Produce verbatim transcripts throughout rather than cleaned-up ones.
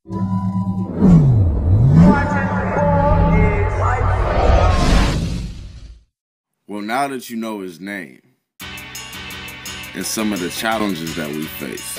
Well, now that you know his name and some of the challenges that we face,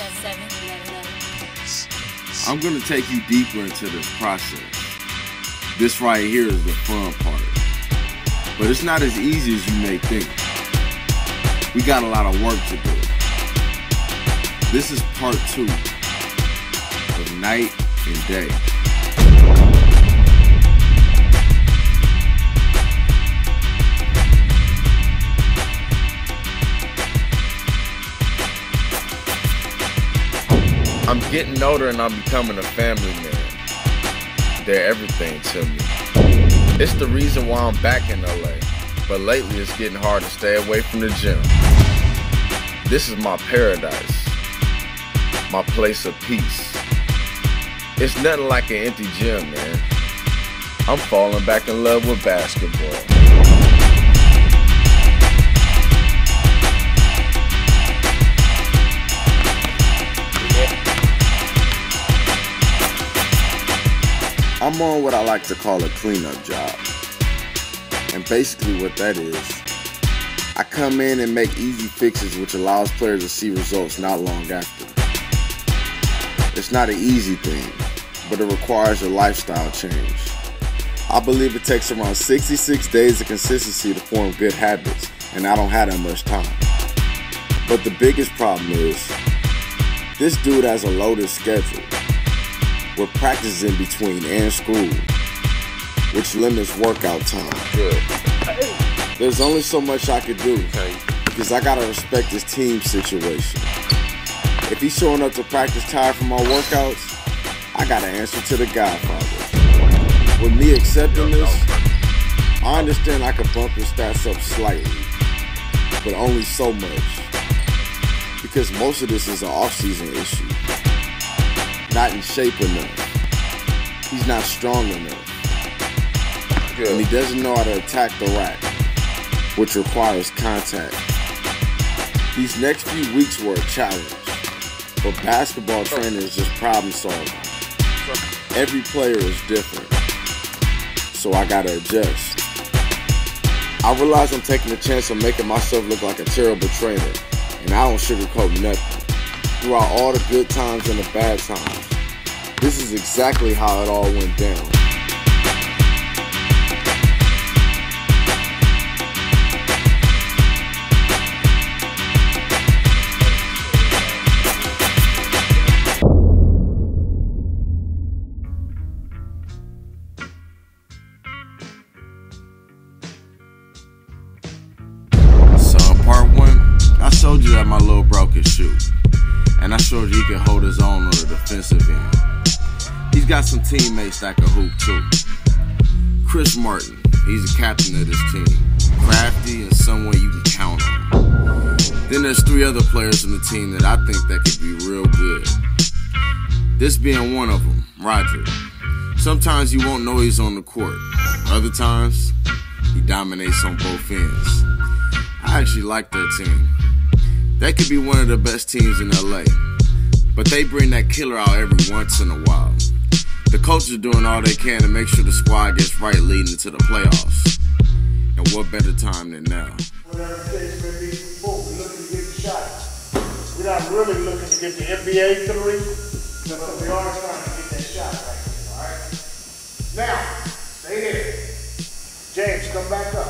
I'm going to take you deeper into this process. This right here is the fun part. But it's not as easy as you may think. We got a lot of work to do. This is part two of Night and Day. I'm getting older and I'm becoming a family man. They're everything to me. It's the reason why I'm back in L A, but lately it's getting hard to stay away from the gym. This is my paradise, my place of peace. It's nothing like an empty gym, man. I'm falling back in love with basketball. I'm on what I like to call a cleanup job. And basically what that is, I come in and make easy fixes which allows players to see results not long after. It's not an easy thing, but it requires a lifestyle change. I believe it takes around sixty-six days of consistency to form good habits, and I don't have that much time. But the biggest problem is, this dude has a loaded schedule, with practice in between and school, which limits workout time. Good. There's only so much I could do, because I gotta respect his team situation. If he's showing up to practice tired from my workouts, I gotta answer to the Godfather. With me accepting this, I understand I can bump his stats up slightly, but only so much, because most of this is an off-season issue. Not in shape enough. He's not strong enough. Good. And he doesn't know how to attack the rack, which requires contact. These next few weeks were a challenge, but basketball training is just problem solving. Every player is different, so I gotta adjust. I realize I'm taking a chance of making myself look like a terrible trainer, and I don't sugarcoat nothing. Throughout all the good times and the bad times, this is exactly how it all went down. So in part one, I showed you that my little bro could shoot. And I showed you he can hold his own on the defensive end. He's got some teammates that can hoop too. Chris Martin, he's the captain of this team. Crafty and someone you can count on. Then there's three other players on the team that I think that could be real good. This being one of them, Roger. Sometimes you won't know he's on the court. Other times, he dominates on both ends. I actually like their team. They could be one of the best teams in L A, but they bring that killer out every once in a while. The coaches are doing all they can to make sure the squad gets right leading into the playoffs. And what better time than now? Whatever the case may be, before we're looking to get the shot. We're not really looking to get the N B A three, but we are trying to get that shot right here, all right? Now, stay there. James, come back up.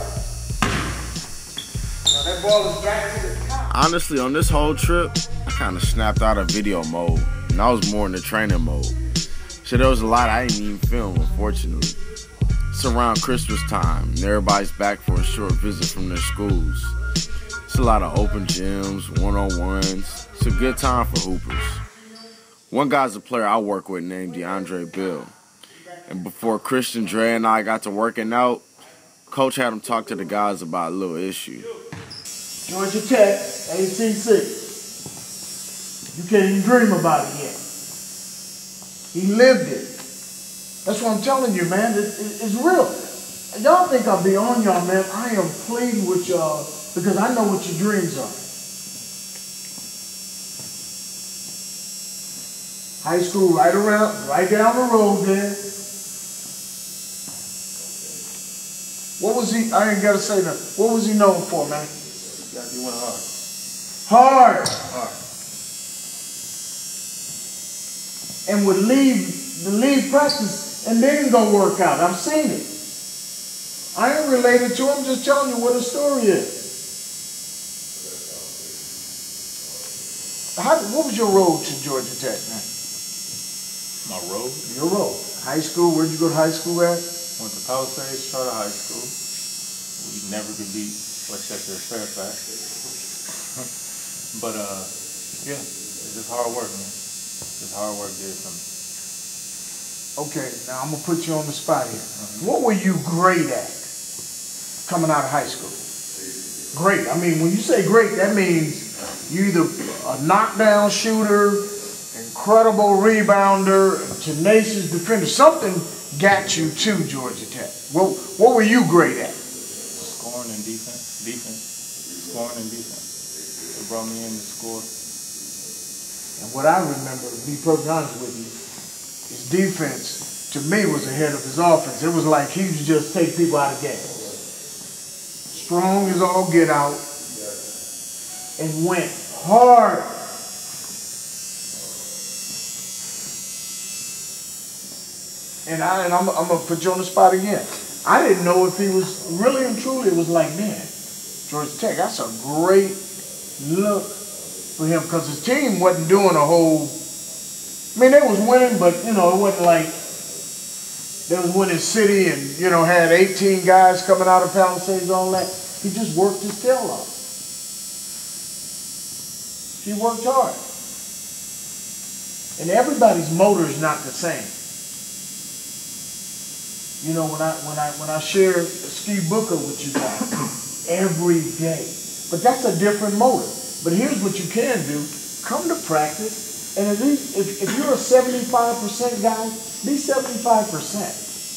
Now that ball is back to the top. Honestly, on this whole trip, I kind of snapped out of video mode, and I was more in the training mode. So there was a lot I didn't even film, unfortunately. It's around Christmas time, and everybody's back for a short visit from their schools. It's a lot of open gyms, one-on-ones. It's a good time for hoopers. One guy's a player I work with named DeAndre Bill. And before Christian, Dre, and I got to working out, Coach had him talk to the guys about a little issue. Georgia Tech, A C C. You can't even dream about it yet. He lived it. That's what I'm telling you, man. It, it, it's real. Y'all think I'll be on y'all, man. I am pleading with y'all because I know what your dreams are. High school right around, right down the road there. What was he, I ain't gotta say that. What was he known for, man? Yeah, he went hard. Hard. Hard. And would leave, the leave practice and then go work out. I've seen it. I ain't related to him, just telling you what the story is. How, what was your road to Georgia Tech, man? My road? Your road. High school, where'd you go to high school at? Went to Palisades Charter High School. We never could beat Westchester or Fairfax. But, uh, yeah, it's just hard work, man. Just hard work did it for me. Okay, now I'm going to put you on the spot here. Mm-hmm. What were you great at coming out of high school? Great. I mean, when you say great, that means you either a knockdown shooter, incredible rebounder, tenacious defender. Something got you to Georgia Tech. What, what were you great at? Scoring and defense. Defense. Scoring and defense. It brought me in to score. And what I remember, to be perfectly honest with you, his defense, to me, was ahead of his offense. It was like he would just take people out of games. Strong as all get out, and went hard. And, I, and I'm, I'm going to put you on the spot again. I didn't know if he was, really and truly, it was like, man, Georgia Tech, that's a great look for him, because his team wasn't doing a whole, I mean, they was winning, but, you know, it wasn't like they was winning city and, you know, had eighteen guys coming out of Palisades and all that. He just worked his tail off. He worked hard. And everybody's motor is not the same. You know, when I when I when I share Steve Booker with you guys every day, but that's a different motor. But here's what you can do: come to practice, and at least if, if you're a seventy-five percent guy, be seventy-five percent.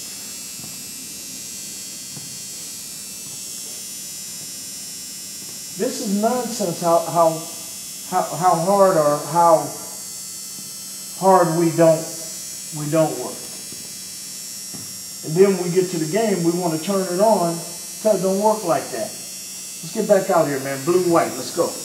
This is nonsense. How how how how hard or how hard we don't we don't work. And then when we get to the game, we want to turn it on. Tell it don't work like that. Let's get back out here, man. Blue and white. Let's go.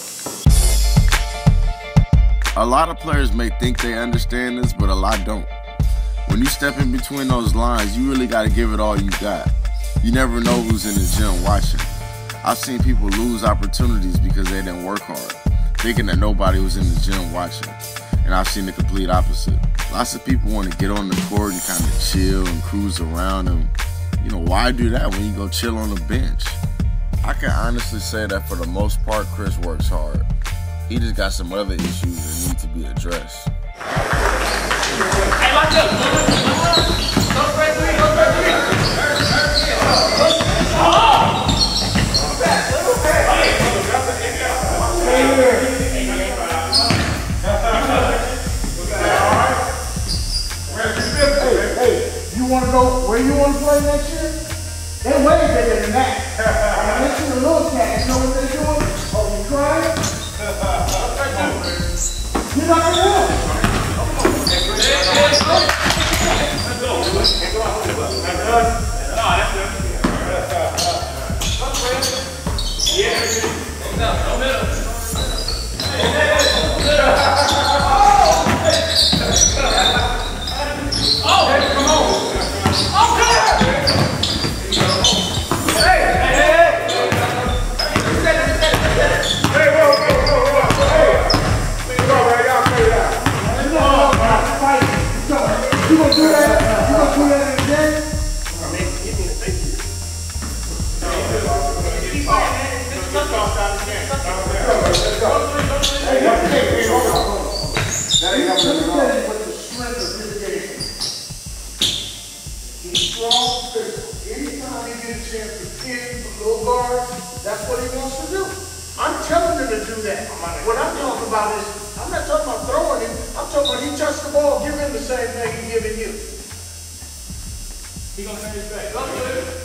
A lot of players may think they understand this, but a lot don't. When you step in between those lines, you really got to give it all you got. You never know who's in the gym watching. I've seen people lose opportunities because they didn't work hard, thinking that nobody was in the gym watching. And I've seen the complete opposite. Lots of people want to get on the court and kind of chill and cruise around. And, you know, why do that when you go chill on the bench? I can honestly say that for the most part, Chris works hard. He just got some other issues that need to be addressed. Hey, watch out. Go for it, three. Go for it, three. Oh! You want to go where you want to play next year? They're way bigger than that. Unless you're a little cat, you know what they're doing? Oh, you crying? You're not going to do it. You gonna do that? You gonna do that again? He's strong, physical. Anytime he gets a chance to pin the little guard, that's what he wants to do. I'm telling him to do that. What I'm talking about is, I'm not talking about throwing him. I'm talking about he touched the ball, give him the same thing he's giving you. He gonna turn his back. Go to it.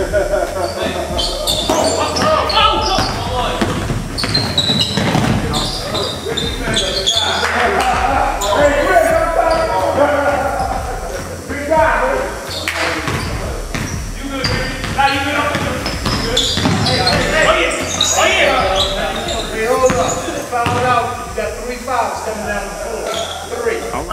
Oh, oh, oh, Hey, Chris, I'm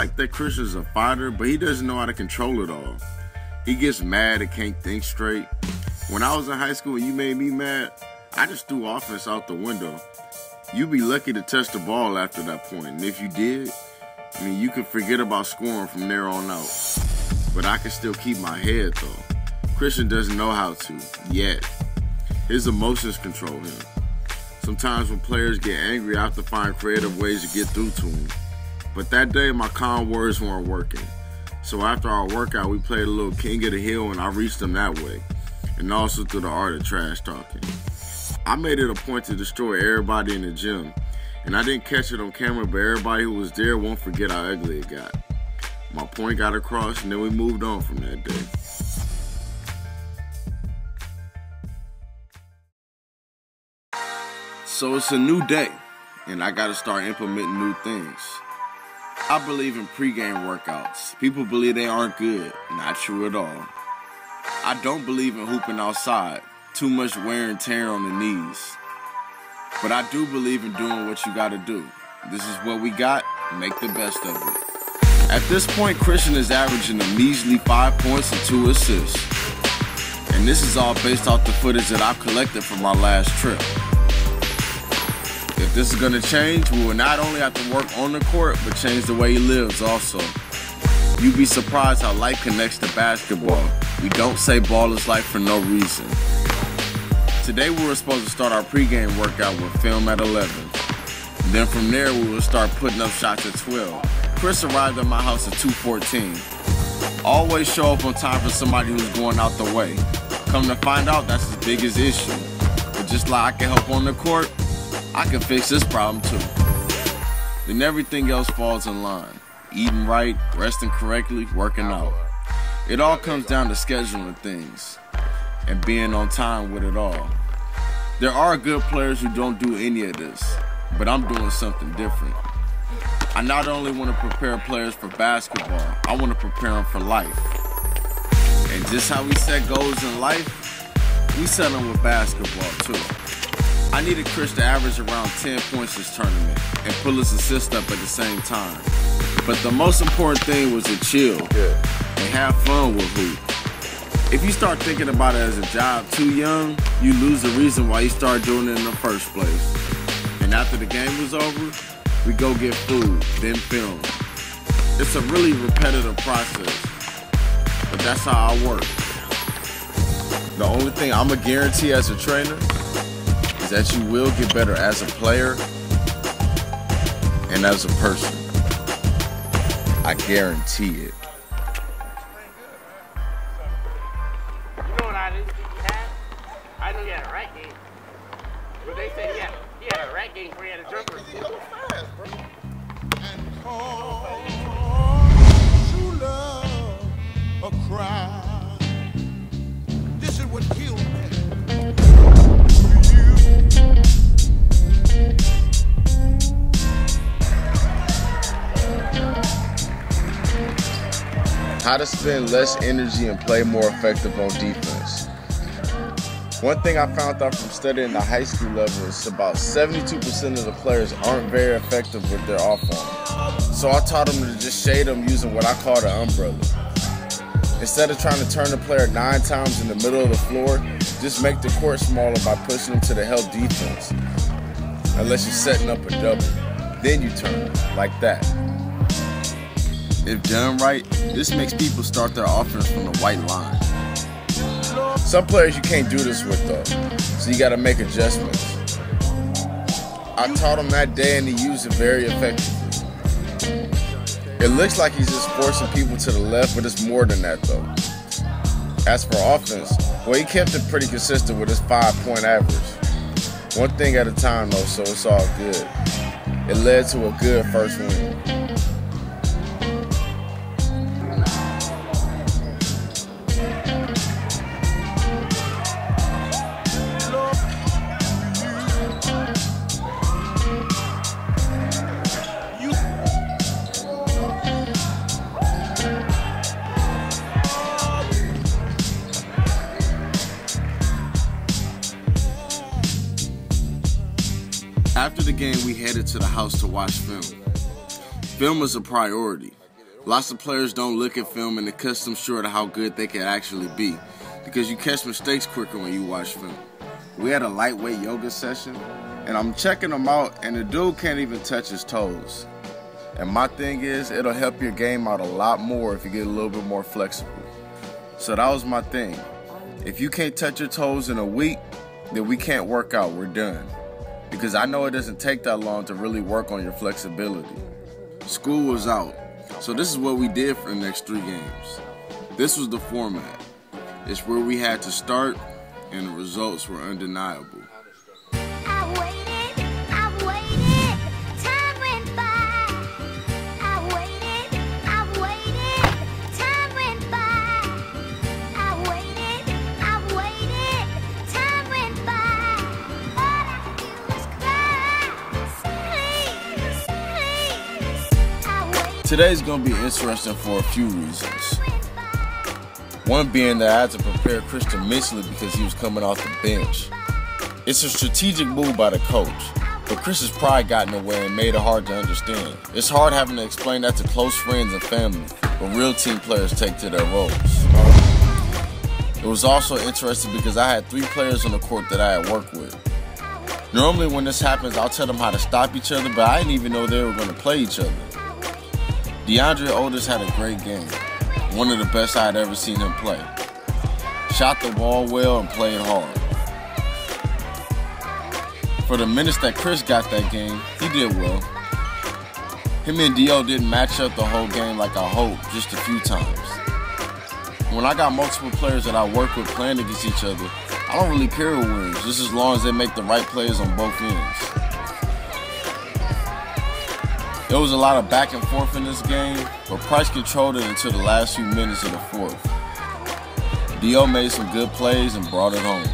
like that Christian's a fighter, but he doesn't know how to control it all. He gets mad and can't think straight. When I was in high school and you made me mad, I just threw offense out the window. You'd be lucky to touch the ball after that point. And if you did, I mean, you could forget about scoring from there on out. But I can still keep my head, though. Christian doesn't know how to, yet. His emotions control him. Sometimes when players get angry, I have to find creative ways to get through to him. But that day, my calm words weren't working. So after our workout, we played a little King of the Hill, and I reached him that way. And also through the art of trash talking. I made it a point to destroy everybody in the gym. And I didn't catch it on camera, but everybody who was there won't forget how ugly it got. My point got across, and then we moved on from that day. So it's a new day, and I gotta start implementing new things. I believe in pregame workouts. People believe they aren't good. Not true at all. I don't believe in hooping outside. Too much wear and tear on the knees. But I do believe in doing what you gotta do. This is what we got. Make the best of it. At this point, Christian is averaging a measly five points and two assists. And this is all based off the footage that I've collected from our last trip. If this is going to change, we will not only have to work on the court, but change the way he lives also. You'd be surprised how life connects to basketball. We don't say ball is life for no reason. Today we were supposed to start our pregame workout with film at eleven. Then from there we will start putting up shots at twelve. Chris arrived at my house at two fourteen. Always show up on time for somebody who's going out the way. Come to find out, that's his biggest issue. But just like I can help on the court, I can fix this problem too. Then everything else falls in line. Eating right, resting correctly, working out. It all comes down to scheduling things and being on time with it all. There are good players who don't do any of this, but I'm doing something different. I not only want to prepare players for basketball, I want to prepare them for life. And just how we set goals in life, we set them with basketball too. I needed Chris to average around ten points this tournament and pull his assist up at the same time. But the most important thing was to chill and have fun with hoop. If you start thinking about it as a job too young, you lose the reason why you started doing it in the first place. And after the game was over, we go get food, then film. It's a really repetitive process, but that's how I work. The only thing I'm gonna guarantee as a trainer is that you will get better as a player and as a person. I guarantee it. You know what I didn't think he had? I knew he had a rat game. But they said he had, he had a rat game where he had a jumper. He's so fast, bro. And call true love a cry. This is what killed me. How to spend less energy and play more effective on defense. One thing I found out from studying the high school level is about seventy-two percent of the players aren't very effective with their off arm. So I taught them to just shade them using what I call the umbrella. Instead of trying to turn the player nine times in the middle of the floor, just make the court smaller by pushing them to the help defense. Unless you're setting up a double. Then you turn like that. If done right, this makes people start their offense from the white line. Some players you can't do this with though, so you gotta make adjustments. I taught him that day and he used it very effectively. It looks like he's just forcing people to the left, but it's more than that though. As for offense, well, he kept it pretty consistent with his five-point average. One thing at a time though, so it's all good. It led to a good first win. After the game, we headed to the house to watch film. Film was a priority. Lots of players don't look at film and it cuts them short of how good they can actually be, because you catch mistakes quicker when you watch film. We had a lightweight yoga session, and I'm checking them out, and the dude can't even touch his toes. And my thing is, it'll help your game out a lot more if you get a little bit more flexible. So that was my thing. If you can't touch your toes in a week, then we can't work out, we're done. Because I know it doesn't take that long to really work on your flexibility. School was out, so this is what we did for the next three games. This was the format. It's where we had to start, and the results were undeniable. Today's gonna be interesting for a few reasons. One being that I had to prepare Christian mentally because he was coming off the bench. It's a strategic move by the coach, but Chris's pride got in the way and made it hard to understand. It's hard having to explain that to close friends and family, but real team players take to their roles. It was also interesting because I had three players on the court that I had worked with. Normally when this happens, I'll tell them how to stop each other, but I didn't even know they were going to play each other. DeAndre Otis had a great game, one of the best I had ever seen him play. Shot the ball well and played hard. For the minutes that Chris got that game, he did well. Him and D O didn't match up the whole game like I hoped, just a few times. When I got multiple players that I work with playing against each other, I don't really care who wins, just as long as they make the right plays on both ends. There was a lot of back and forth in this game, but Price controlled it until the last few minutes of the fourth. D O made some good plays and brought it home.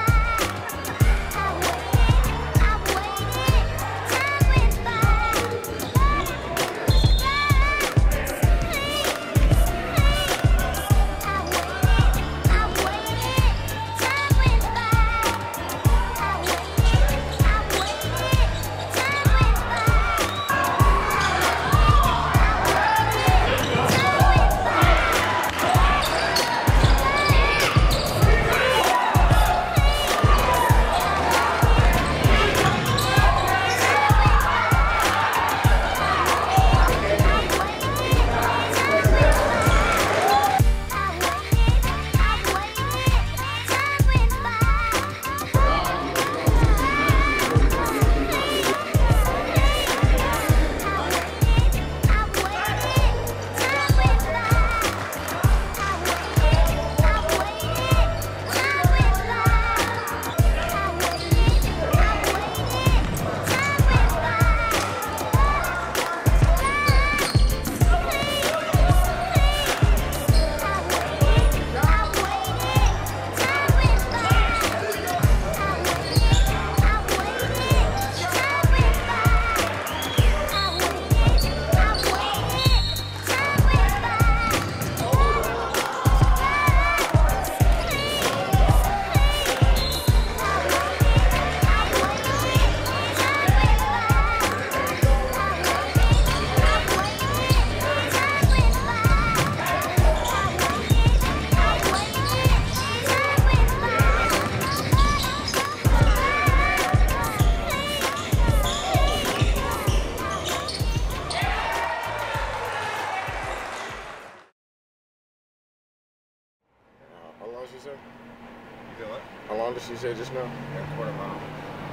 How long did she say just now? A quarter mile.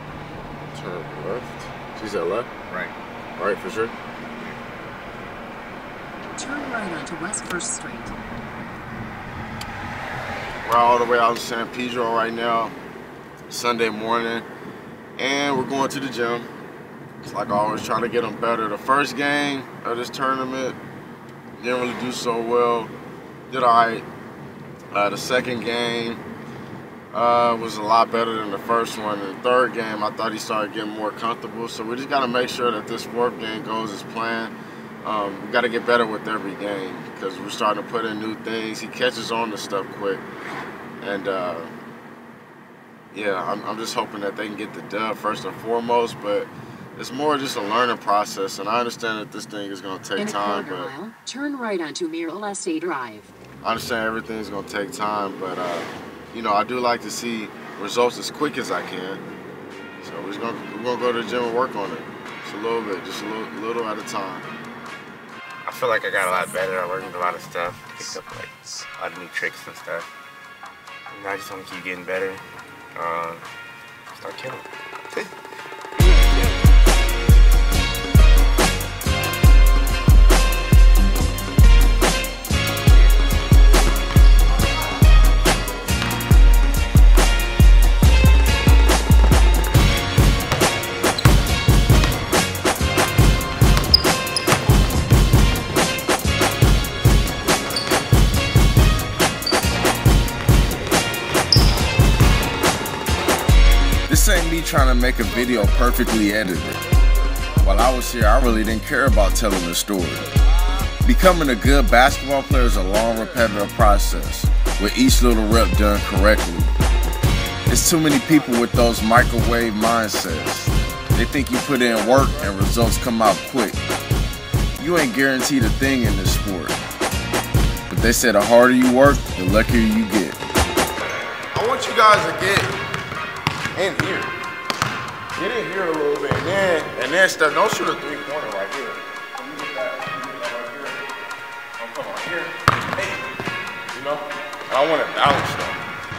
Turn left. She said left? Right. Right, for sure. Turn right onto West First Street. We're all the way out in San Pedro right now, Sunday morning, and we're going to the gym. It's like I always try to get them better. The first game of this tournament, didn't really do so well. Did all right. Uh, the second game uh, was a lot better than the first one. And the third game, I thought he started getting more comfortable. So we just got to make sure that this fourth game goes as planned. Um, we got to get better with every game because we're starting to put in new things. He catches on to stuff quick. And, uh, yeah, I'm, I'm just hoping that they can get the dub first and foremost. But it's more just a learning process, and I understand that this thing is going to take In a time, quarter but mile, turn right onto Mural S A Drive. I understand everything's going to take time, but uh, you know, I do like to see results as quick as I can. So we're just gonna we're gonna go to the gym and work on it. Just a little bit, just a little, little at a time. I feel like I got a lot better. I learned a lot of stuff, picked up like a lot of new tricks and stuff. And I just want to keep getting better. Uh, start killing. This ain't me trying to make a video perfectly edited. While I was here, I really didn't care about telling the story. Becoming a good basketball player is a long, repetitive process, with each little rep done correctly. There's too many people with those microwave mindsets. They think you put in work and results come out quick. You ain't guaranteed a thing in this sport. But they say the harder you work, the luckier you get. I want you guys to get in here. Get in here a little bit, and then and then start. Don't shoot a three pointer right here. Let me get that. Let me get that right here. Don't come on here. Hey, you know, I want to balance though.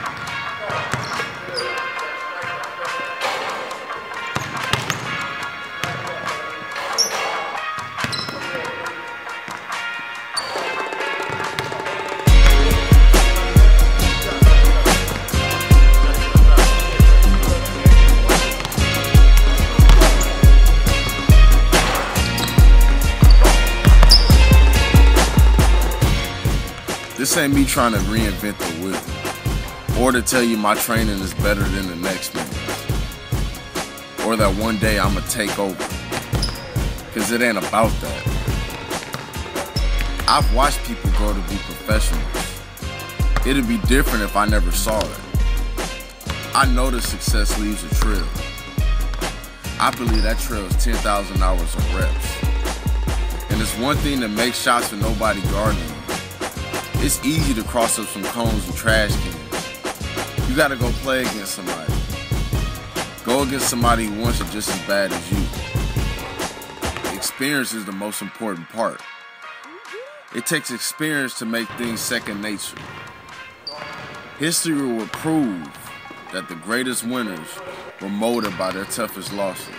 This ain't me trying to reinvent the wheel, or to tell you my training is better than the next man's, or that one day I'ma take over, cause it ain't about that. I've watched people grow to be professionals. It'd be different if I never saw it. I know that success leaves a trail. I believe that trail is ten thousand hours of reps. And it's one thing to make shots with nobody guarding you. It's easy to cross up some cones and trash cans. You gotta go play against somebody. Go against somebody who wants it just as bad as you. Experience is the most important part. It takes experience to make things second nature. History will prove that the greatest winners were molded by their toughest losses.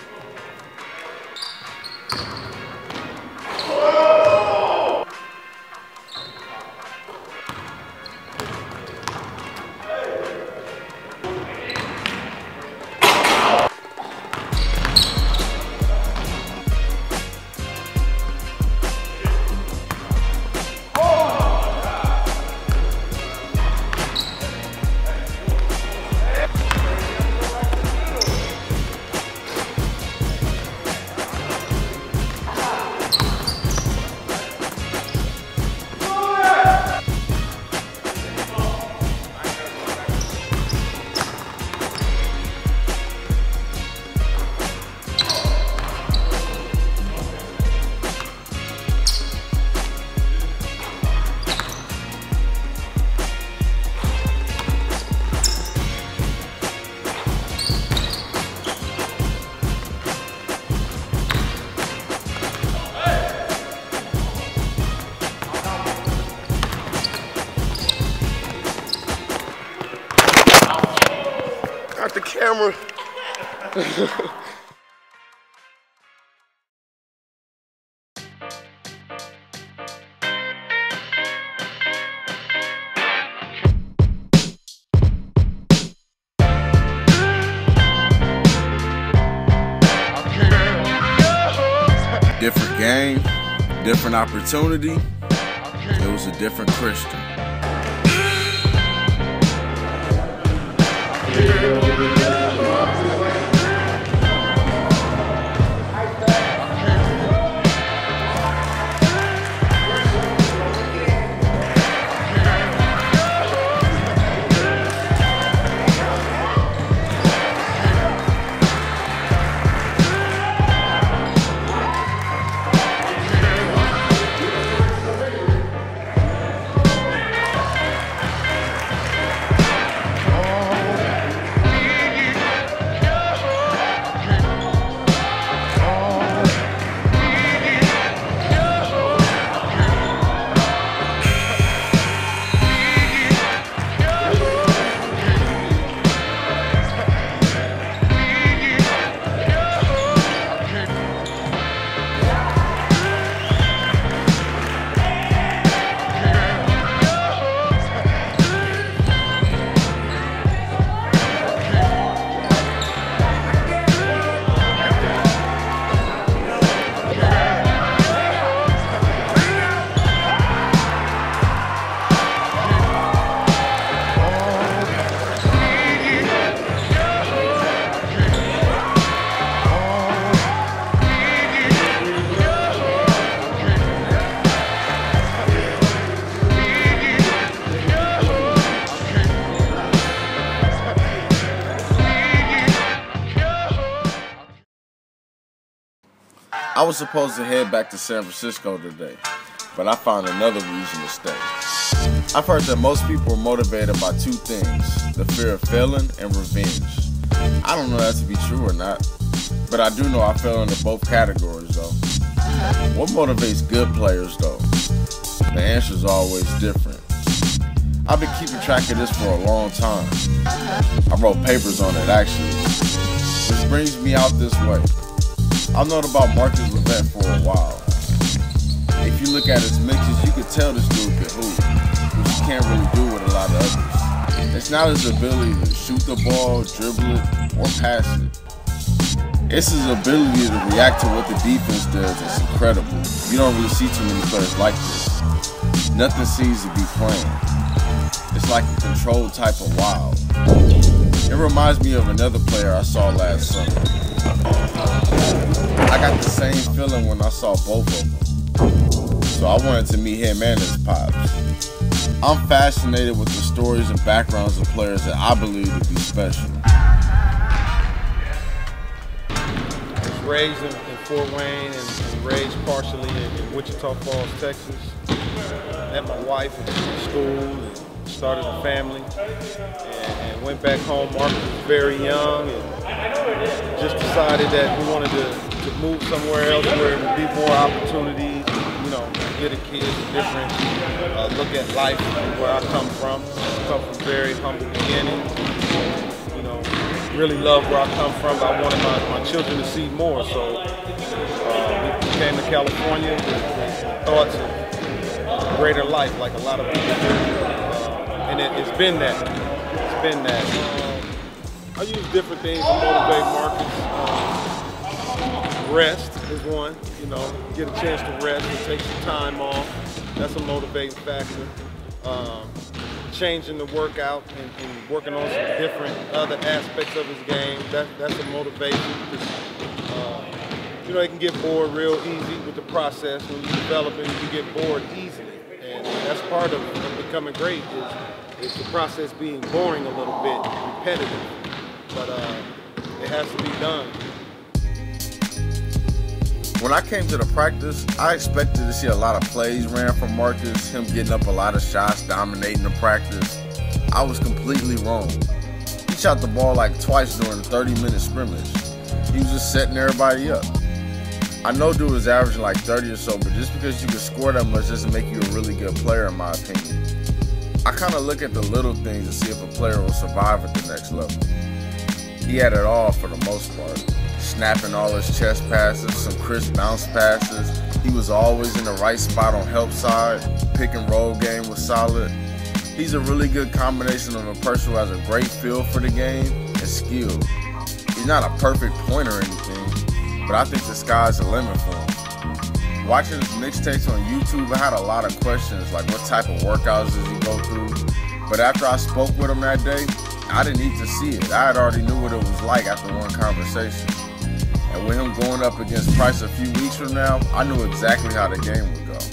The camera. Different game, different opportunity. It was a different Christian. I was supposed to head back to San Francisco today, but I found another reason to stay. I've heard that most people are motivated by two things, the fear of failing and revenge. I don't know that to be true or not, but I do know I fell into both categories though. What motivates good players though? The answer is always different. I've been keeping track of this for a long time. I wrote papers on it actually, which brings me out this way. I've known about Marcus Levette for a while. If you look at his mixes, you can tell this dude can hoop, which he can't really do with a lot of others. It's not his ability to shoot the ball, dribble it, or pass it. It's his ability to react to what the defense does that's incredible. You don't really see too many players like this. Nothing seems to be playing. It's like a controlled type of wild. It reminds me of another player I saw last summer. I got the same feeling when I saw both of them. So I wanted to meet him and his pops. I'm fascinated with the stories and backgrounds of players that I believe to be special. I was raised in, in Fort Wayne and, and raised partially in, in Wichita Falls, Texas. Met my wife in school and started a family and, and went back home. Marcus was very young and just decided that we wanted to, to move somewhere else where there would be more opportunities, you know, get a kid a different uh, look at life where I come from. I come from very humble beginnings. You know, really love where I come from, but I wanted my, my children to see more. So uh, we came to California with, with thoughts of greater life like a lot of people do. Uh, and it, it's been that. It's been that. Um, I use different things to motivate Marcus. Um, rest is one, you know, get a chance to rest and take some time off. That's a motivating factor. Um, changing the workout and, and working on some different other aspects of his game, that, that's a motivation. Uh, you know, you can get bored real easy with the process. When you develop it, you get bored easily. And that's part of, of becoming great is, is the process being boring a little bit, repetitive. But uh, it has to be done. When I came to the practice, I expected to see a lot of plays ran from Marcus, him getting up a lot of shots, dominating the practice. I was completely wrong. He shot the ball like twice during the thirty minute scrimmage. He was just setting everybody up. I know dude was averaging like thirty or so, but just because you can score that much doesn't make you a really good player in my opinion. I kind of look at the little things to see if a player will survive at the next level. He had it all for the most part. Snapping all his chest passes, some crisp bounce passes. He was always in the right spot on help side. Pick and roll game was solid. He's a really good combination of a person who has a great feel for the game and skill. He's not a perfect point or anything, but I think the sky's the limit for him. Watching his mixtapes on YouTube, I had a lot of questions like what type of workouts does he go through? But after I spoke with him that day, I didn't need to see it. I had already knew what it was like after one conversation. And with him going up against Price a few weeks from now, I knew exactly how the game would go.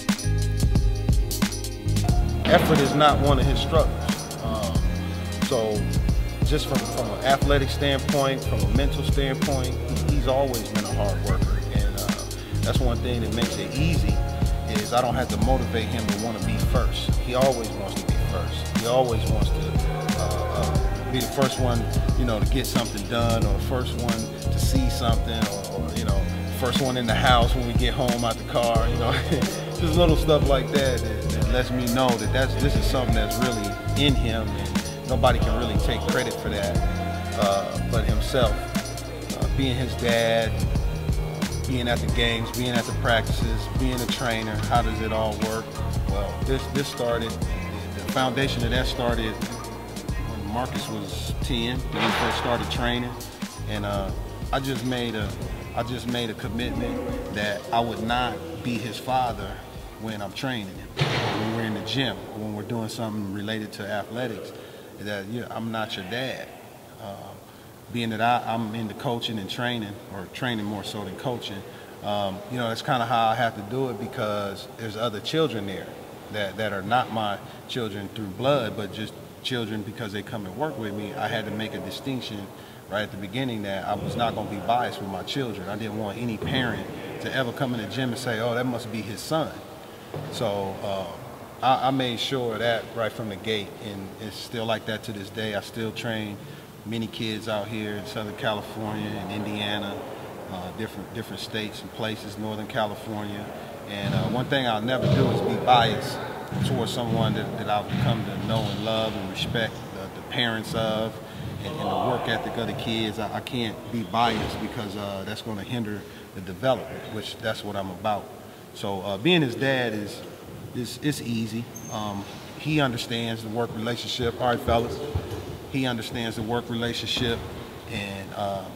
Effort is not one of his struggles. Um, so just from, from an athletic standpoint, from a mental standpoint, he, he's always been a hard worker. And uh, that's one thing that makes it easy is I don't have to motivate him to want to be first. He always wants to be first. He always wants to uh, uh, be the first one, you know, to get something done, or the first one to see something, or, or you know, first one in the house when we get home out the car, you know, just little stuff like that, that that lets me know that that's this is something that's really in him, and nobody can really take credit for that uh, but himself. Uh, being his dad, being at the games, being at the practices, being a trainer, how does it all work? Well, this this started, the foundation of that started when Marcus was ten, when he first started training, and uh, I just made a I just made a commitment that I would not be his father when I'm training him, when we're in the gym, when we're doing something related to athletics, that you know, I'm not your dad. Uh, being that I, I'm into coaching and training, or training more so than coaching, um, you know, that's kind of how I have to do it, because there's other children there that, that are not my children through blood, but just children because they come and work with me. I had to make a distinction right at the beginning that I was not going to be biased with my children. I didn't want any parent to ever come in the gym and say, oh, that must be his son. So uh, I, I made sure of that right from the gate, and it's still like that to this day. I still train many kids out here in Southern California and Indiana, uh, different different states and places, Northern California. And uh, one thing I'll never do is be biased towards someone that, that I've come to know and love and respect the, the parents of and, and the work ethic of the kids. I, I can't be biased because uh, that's going to hinder the development, which that's what I'm about. So uh, being his dad is, is it's easy. Um, he understands the work relationship. All right, fellas. He understands the work relationship, and uh,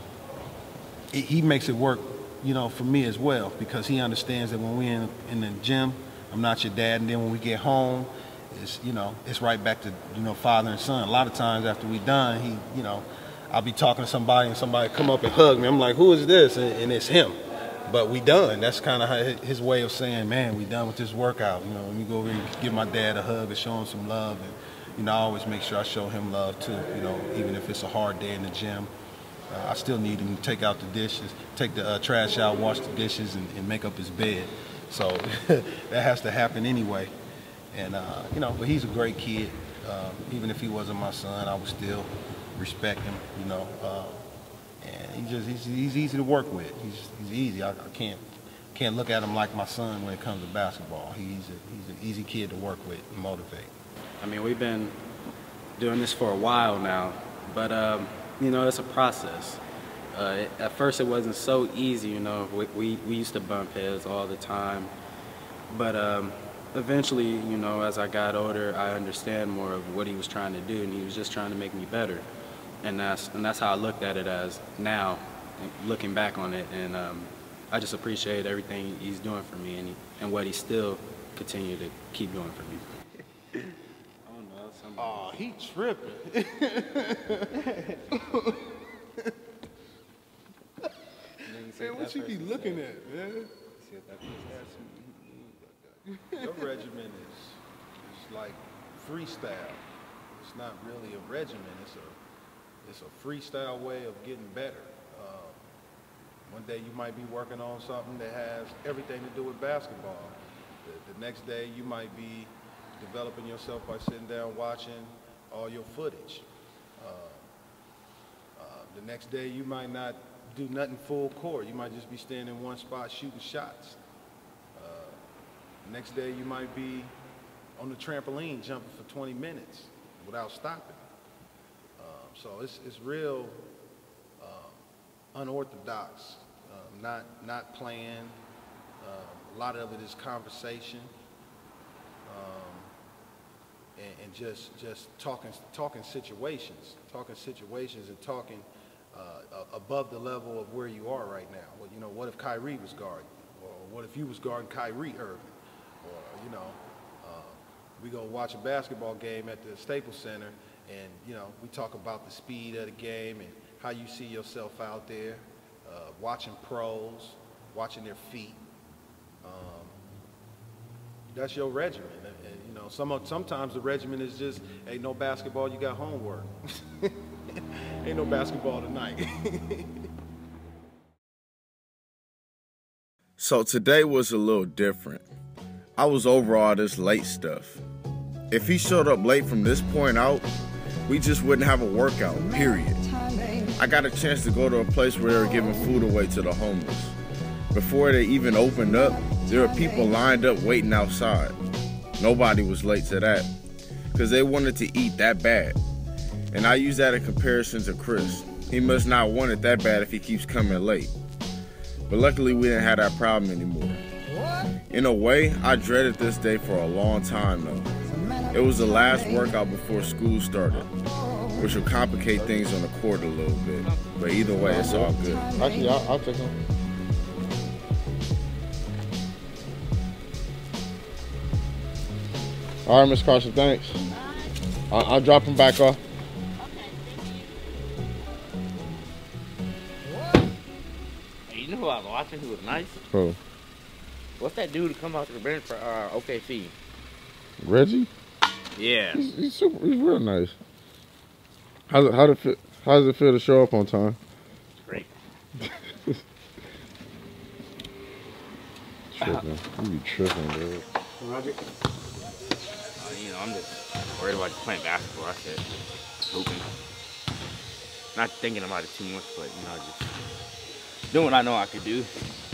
it, he makes it work, you know, for me as well, because he understands that when we're in, in the gym, I'm not your dad, and then when we get home, it's, you know, it's right back to, you know, father and son. A lot of times after we done, he, you know, I'll be talking to somebody and somebody come up and hug me. I'm like, who is this? And, and it's him. But we done. That's kind of his way of saying, man, we done with this workout. You know, let me go over and give my dad a hug and show him some love. And, you know, I always make sure I show him love too, you know, even if it's a hard day in the gym. Uh, I still need him to take out the dishes, take the uh, trash out, wash the dishes, and, and make up his bed. So that has to happen anyway. And, uh, you know, but he's a great kid. Uh, even if he wasn't my son, I would still respect him, you know. Uh, and he just, he's, he's easy to work with. He's, he's easy. I, I can't, can't look at him like my son when it comes to basketball. He's, a, he's an easy kid to work with and motivate. I mean, we've been doing this for a while now, but, um, you know, it's a process. Uh, it, at first, it wasn't so easy, you know. We, we, we used to bump heads all the time. But um, eventually, you know, as I got older, I understand more of what he was trying to do, and he was just trying to make me better. And that's, and that's how I looked at it as now, looking back on it. And um, I just appreciate everything he's doing for me, and, he, and what he still continue to keep doing for me. Oh, he tripping. Man, what you be looking at, man? Your regimen is, is like freestyle. It's not really a regimen. It's a, it's a freestyle way of getting better. Uh, one day you might be working on something that has everything to do with basketball. The, the next day you might be developing yourself by sitting down watching all your footage. Uh, uh, the next day you might not do nothing full court. You might just be standing in one spot shooting shots. Uh, the next day you might be on the trampoline jumping for twenty minutes without stopping. Um, so it's, it's real uh, unorthodox, uh, not, not planned. Uh, a lot of it is conversation. Um, And, and just just talking talking situations, talking situations, and talking uh, above the level of where you are right now. Well, you know, what if Kyrie was guarding, or what if you was guarding Kyrie Irving, or you know, uh, we go watch a basketball game at the Staples Center, and you know, we talk about the speed of the game and how you see yourself out there, uh, watching pros, watching their feet. Um, That's your regimen, and, and you know, some sometimes the regimen is just, hey, no basketball, you got homework. Ain't no basketball tonight. So today was a little different. I was over all this late stuff. If he showed up late from this point out, we just wouldn't have a workout, period. I got a chance to go to a place where they were giving food away to the homeless. Before they even opened up, there were people lined up waiting outside. Nobody was late to that, because they wanted to eat that bad. And I use that in comparison to Chris. He must not want it that bad if he keeps coming late. But luckily we didn't have that problem anymore. In a way, I dreaded this day for a long time though. It was the last workout before school started, which will complicate things on the court a little bit. But either way, it's all good. Actually, I'll, I'll take him. All right, Miss Carson, thanks. I'll, I'll drop him back off. Hey, you know who I was watching who was nice? Who? What's that dude who come out to the bench for uh, O K C? Reggie? Yeah. He's, he's, super, he's real nice. How's it, how, does it feel, how does it feel to show up on time? Great. Tripping. You be tripping, dude. Roger? Uh, you know, I'm just worried about just playing basketball. That's it. Hooping. Not thinking about it too much, but, you know, just doing what I know I could do.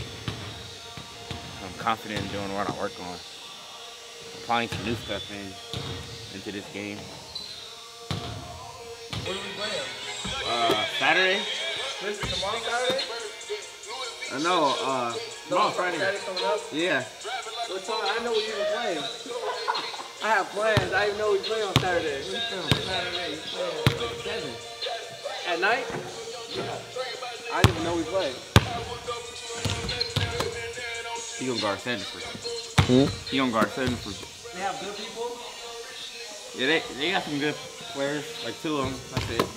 I'm confident in doing what I work on. Applying some new stuff in into this game. When are we playing? Uh, Saturday? This is tomorrow Saturday? Uh, no, uh, tomorrow Friday. Saturday coming up? Yeah. What time? I know we even playing. I have plans. I didn't know we play on Saturday. We play on Saturday. We play at seven. At night? Yeah. I didn't even know we played. He gonna guard seven for Hmm? He gonna guard seven for They have good people? Yeah, they, they got some good players, like two of them, that's it.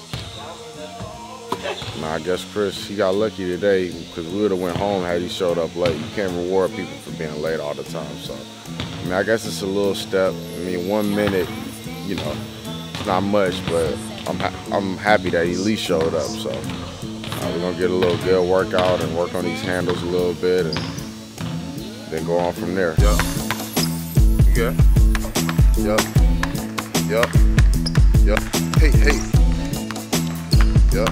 Nah, I guess Chris, he got lucky today because we would have went home had he showed up late. You can't reward people for being late all the time. So, I mean, I guess it's a little step. I mean, one minute, you know, it's not much, but I'm ha I'm happy that he at least showed up. So, uh, we're gonna get a little good workout and work on these handles a little bit, and then go on from there. Yup. You good? Yup. Yup. Yup. Hey, hey. Yup.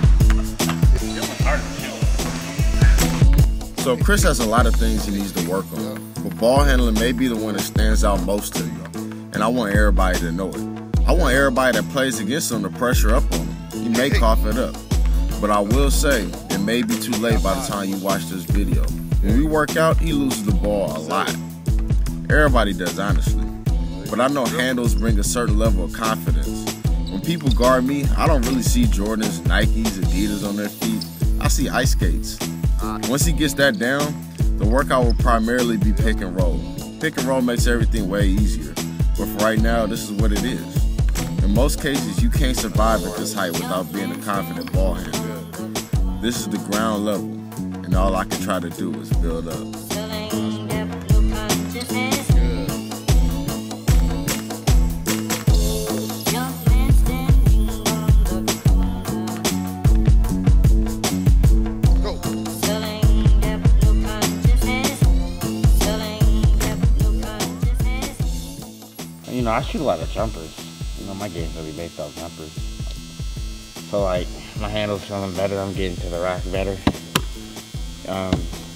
So Chris has a lot of things he needs to work on, but ball handling may be the one that stands out most to you, and I want everybody to know it. I want everybody that plays against him to pressure up on him. He may cough it up, but I will say it may be too late by the time you watch this video. When we work out, he loses the ball a lot. Everybody does, honestly, but I know handles bring a certain level of confidence. When people guard me, I don't really see Jordans, Nikes, Adidas on their feet. I see ice skates. Once he gets that down, the workout will primarily be pick and roll. Pick and roll makes everything way easier, but for right now, this is what it is. In most cases, you can't survive at this height without being a confident ball handler. This is the ground level, and all I can try to do is build up. You know, I shoot a lot of jumpers. You know, my game's really based off jumpers. So, like, my handle's feeling better. I'm getting to the rack better. Um,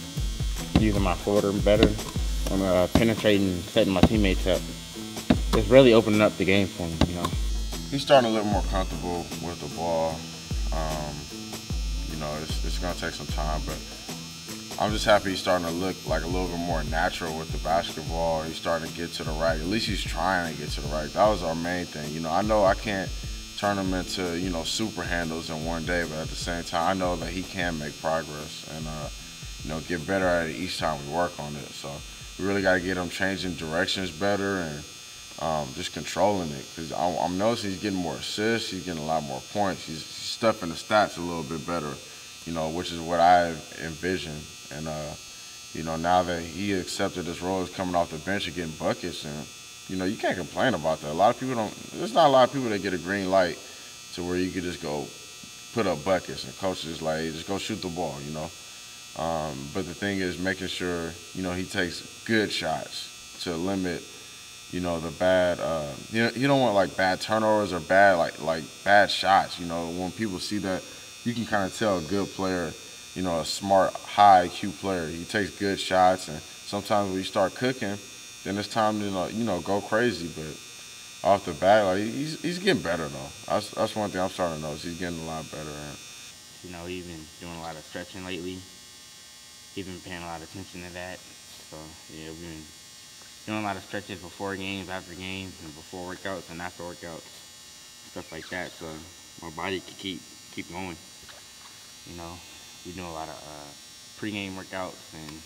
using my floater better. I'm uh, penetrating, setting my teammates up. It's really opening up the game for me, you know. He's starting to look more comfortable with the ball. Um, you know, it's, it's going to take some time, but I'm just happy he's starting to look like a little bit more natural with the basketball. He's starting to get to the rack. At least he's trying to get to the rack. That was our main thing. You know, I know I can't turn him into, you know, super handles in one day, but at the same time, I know that he can make progress and, uh, you know, get better at it each time we work on it. So we really got to get him changing directions better and um, just controlling it. Because I'm noticing he's getting more assists. He's getting a lot more points. He's stuffing the stats a little bit better, you know, which is what I envisioned. And, uh, you know, now that he accepted this role as coming off the bench and getting buckets, and, you know, you can't complain about that. A lot of people don't, there's not a lot of people that get a green light to where you could just go put up buckets and coach is like, hey, just go shoot the ball, you know. Um, but the thing is making sure, you know, he takes good shots to limit, you know, the bad, uh, you know, you don't want like bad turnovers or bad, like, like bad shots. You know, when people see that, you can kind of tell a good player, you know, a smart, high I Q player. He takes good shots, and sometimes when you start cooking, then it's time to, you know, go crazy. But off the bat, like, he's, he's getting better, though. That's, that's one thing I'm starting to notice. He's getting a lot better. And, you know, he's been doing a lot of stretching lately. He's been paying a lot of attention to that. So, yeah, we've been doing a lot of stretches before games, after games, and before workouts and after workouts, stuff like that. So my body can keep keep going. You know, we do a lot of uh, pre-game workouts and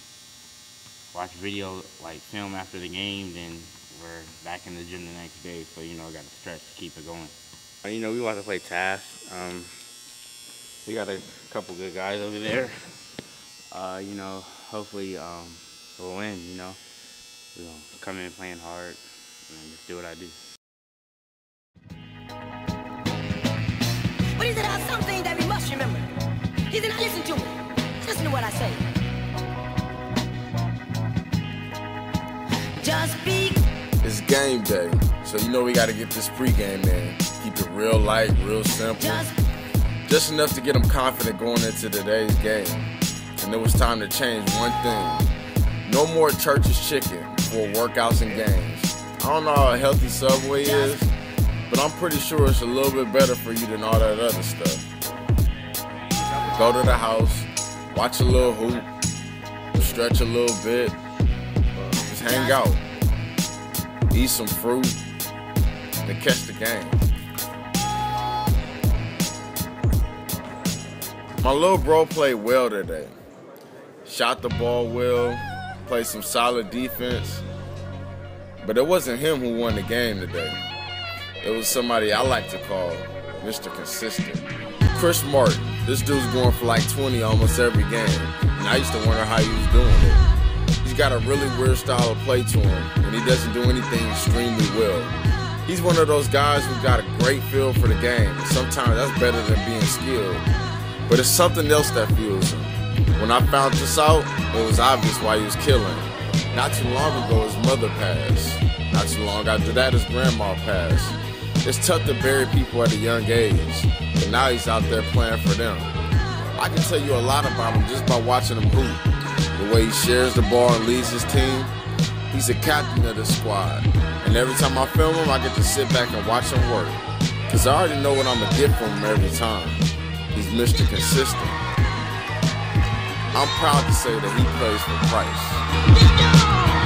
watch video, like film after the game. Then we're back in the gym the next day. So, you know, got to stretch to keep it going. You know, we want to play Taft. Um, we got a couple good guys over there. Uh, you know, hopefully um, we'll win, you know. We're going to come in playing hard and just do what I do. But is it out something that we must remember? He said, now listen to me. Listen to what I say. Just be. It's game day, so you know we gotta get this pregame in. Keep it real light, real simple. Just, Just enough to get them confident going into today's game. And it was time to change one thing. No more church's chicken for workouts and games. I don't know how a healthy Subway is, but I'm pretty sure it's a little bit better for you than all that other stuff. Go to the house, watch a little hoop, stretch a little bit, just hang out, eat some fruit, then catch the game. My little bro played well today. Shot the ball well, played some solid defense, but it wasn't him who won the game today. It was somebody I like to call Mister Consistent. Chris Martin, this dude's going for like twenty almost every game, and I used to wonder how he was doing it. He's got a really weird style of play to him, and he doesn't do anything extremely well. He's one of those guys who's got a great feel for the game, and sometimes that's better than being skilled. But it's something else that fuels him. When I found this out, it was obvious why he was killing. Not too long ago, his mother passed. Not too long after that, his grandma passed. It's tough to bury people at a young age, but now he's out there playing for them. I can tell you a lot about him just by watching him hoop. The way he shares the ball and leads his team. He's a captain of the squad, and every time I film him, I get to sit back and watch him work, because I already know what I'm going to get from him every time. He's Mister Consistent. I'm proud to say that he plays for Christ.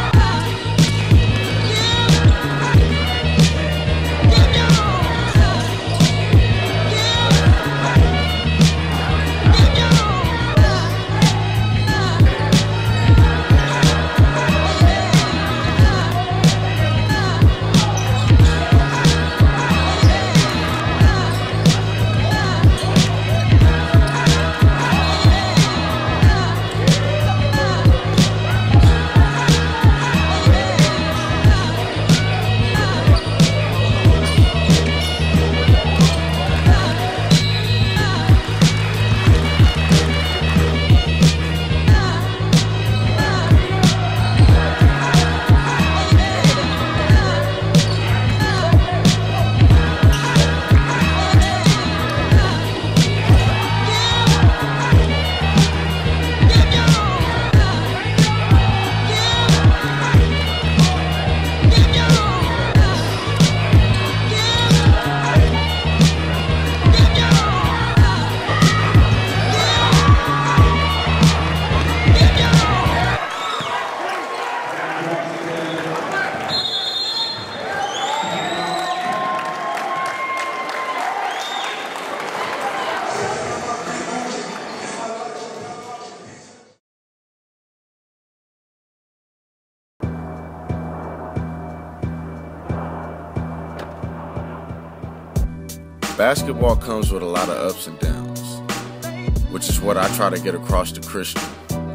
Basketball comes with a lot of ups and downs, which is what I try to get across to Christian.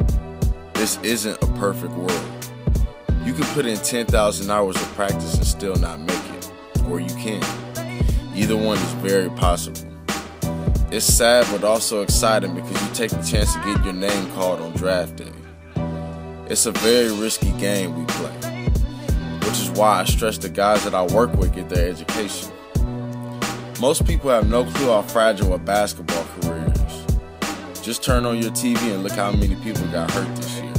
This isn't a perfect world. You can put in ten thousand hours of practice and still not make it, or you can. Either one is very possible. It's sad but also exciting because you take the chance to get your name called on draft day. It's a very risky game we play, which is why I stress the guys that I work with get their education. Most people have no clue how fragile a basketball career is. Just turn on your T V and look how many people got hurt this year.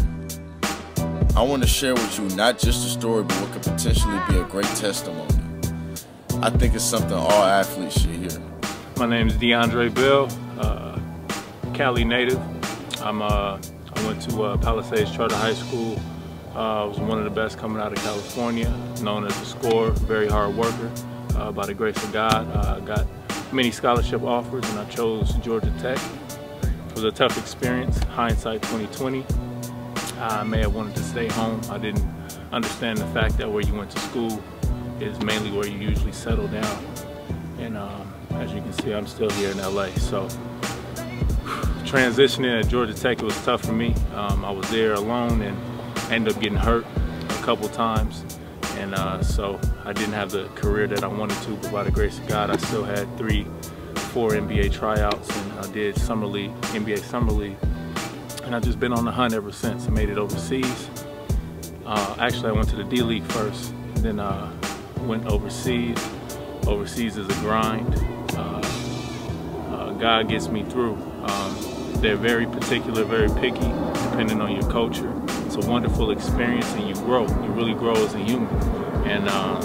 I want to share with you not just a story, but what could potentially be a great testimony. I think it's something all athletes should hear. My name is DeAndre Bill, uh, Cali native. I'm, uh, I went to uh, Palisades Charter High School. I uh, was one of the best coming out of California, known as a scorer, very hard worker. Uh, by the grace of God, I uh, got many scholarship offers and I chose Georgia Tech. It was a tough experience, hindsight twenty twenty. I may have wanted to stay home. I didn't understand the fact that where you went to school is mainly where you usually settle down. And um, as you can see, I'm still here in L A. So transitioning at Georgia Tech, it was tough for me. Um, I was there alone and ended up getting hurt a couple times. And uh, so I didn't have the career that I wanted to, but by the grace of God, I still had three, four N B A tryouts, and I did Summer League, N B A Summer League. And I've just been on the hunt ever since. I made it overseas. Uh, actually, I went to the D League first, then uh, went overseas. Overseas is a grind. Uh, uh, God gets me through. Um, they're very particular, very picky, depending on your culture. It's a wonderful experience, and you grow. You really grow as a human. And uh,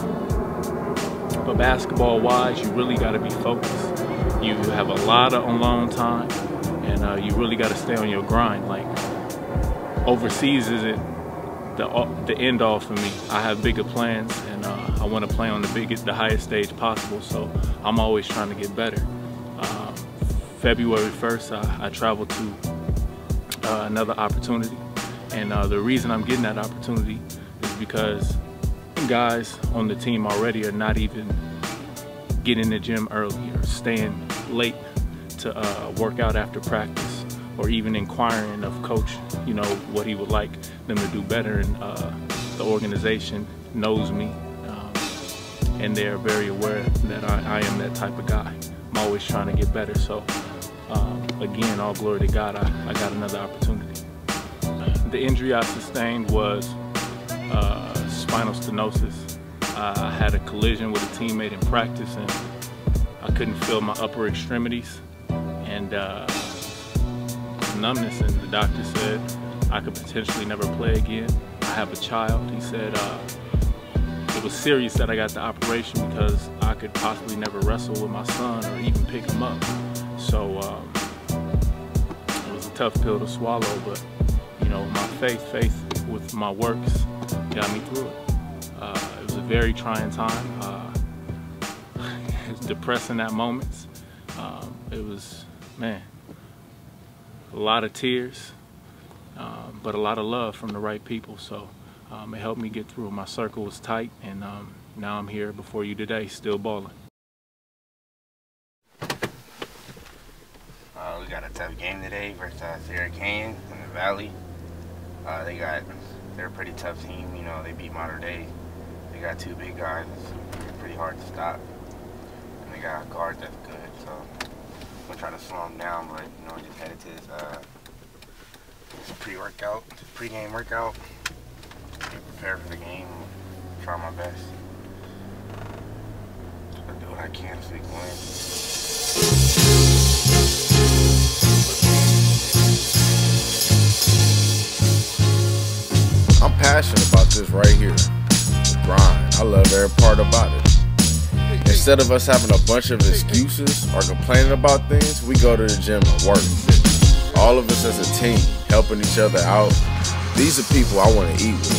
but basketball-wise, you really got to be focused. You have a lot of alone time, and uh, you really got to stay on your grind. Like overseas isn't the the end all for me. I have bigger plans, and uh, I want to play on the biggest, the highest stage possible. So I'm always trying to get better. Um, February first, I, I traveled to uh, another opportunity, and uh, the reason I'm getting that opportunity is because guys on the team already are not even getting in the gym early or staying late to uh, work out after practice, or even inquiring of coach, you know, what he would like them to do better. And uh, the organization knows me, um, and they're very aware that I, I am that type of guy. I'm always trying to get better. So um, again, all glory to God, I, I got another opportunity. The injury I sustained was uh, spinal stenosis. Uh, I had a collision with a teammate in practice, and I couldn't feel my upper extremities, and uh, numbness, and the doctor said I could potentially never play again. I have a child. He said uh, it was serious that I got the operation because I could possibly never wrestle with my son or even pick him up. So um, it was a tough pill to swallow, but you know, my faith, faith with my works got me through it. Uh, it was a very trying time. Uh, it was depressing at moments. Um, it was, man, a lot of tears, uh, but a lot of love from the right people. So um, it helped me get through. My circle was tight, and um, now I'm here before you today, still balling. Uh, we got a tough game today versus uh, Sierra Canyon in the Valley. Uh, they got, they're a pretty tough team. You know, they beat Modern Day. They got two big guys. It's pretty hard to stop. And they got a guard that's good. So I'm gonna try to slow them down, but you know, just headed to this, uh, this pre-workout, this pre-game workout. Get prepared for the game. Try my best. I'll do what I can so we can win. I'm passionate about this right here, the grind. I love every part about it. Instead of us having a bunch of excuses or complaining about things, we go to the gym and work. All of us as a team, helping each other out. These are people I want to eat with.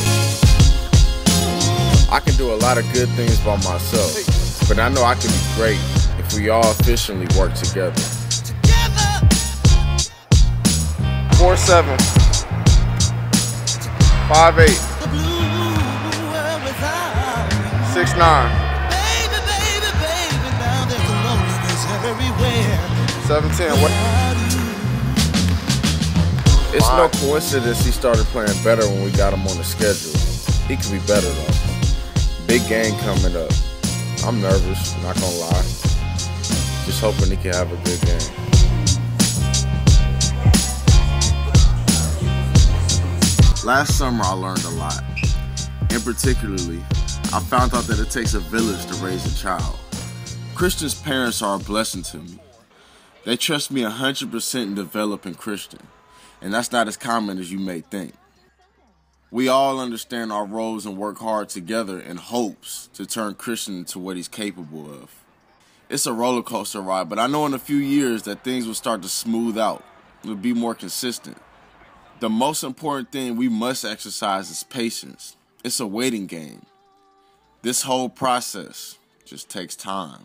I can do a lot of good things by myself, but I know I can be great if we all efficiently work together. four seven. five eight, six nine, seven ten. What? It's no coincidence he started playing better when we got him on the schedule. He could be better though. Big game coming up. I'm nervous, not gonna lie. Just hoping he can have a good game. Last summer, I learned a lot. And particularly, I found out that it takes a village to raise a child. Christian's parents are a blessing to me. They trust me one hundred percent in developing Christian, and that's not as common as you may think. We all understand our roles and work hard together in hopes to turn Christian into what he's capable of. It's a roller coaster ride, but I know in a few years that things will start to smooth out. It'll be more consistent. The most important thing we must exercise is patience. It's a waiting game. This whole process just takes time.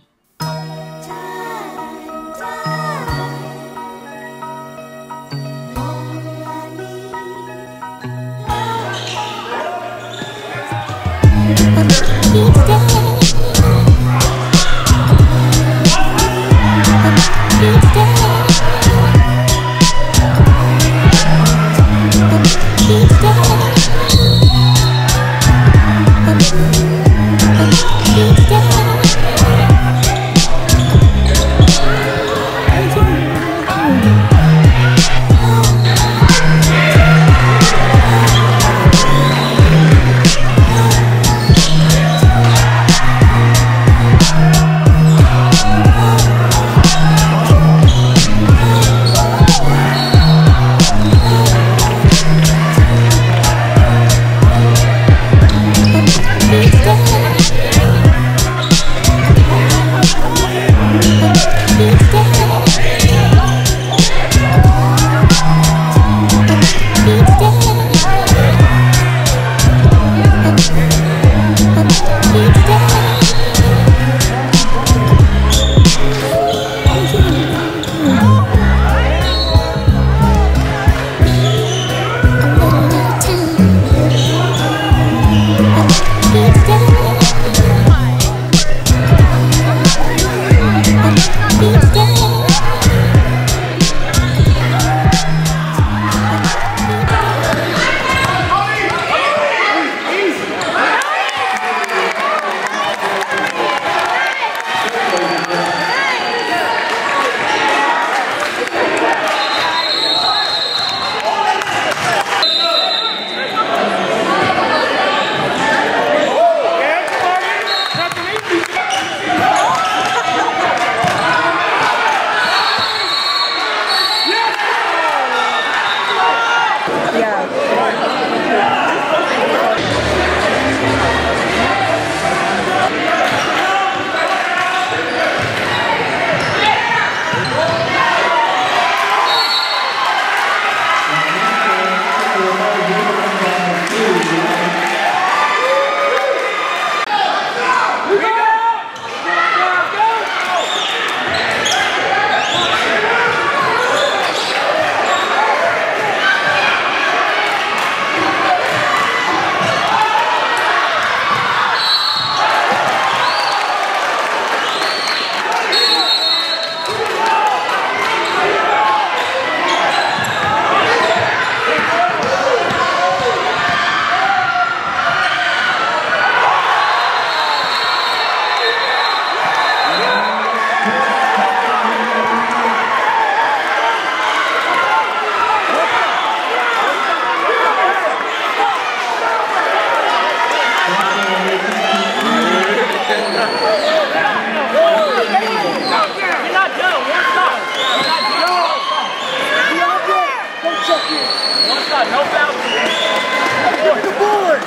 no foul. Get the board.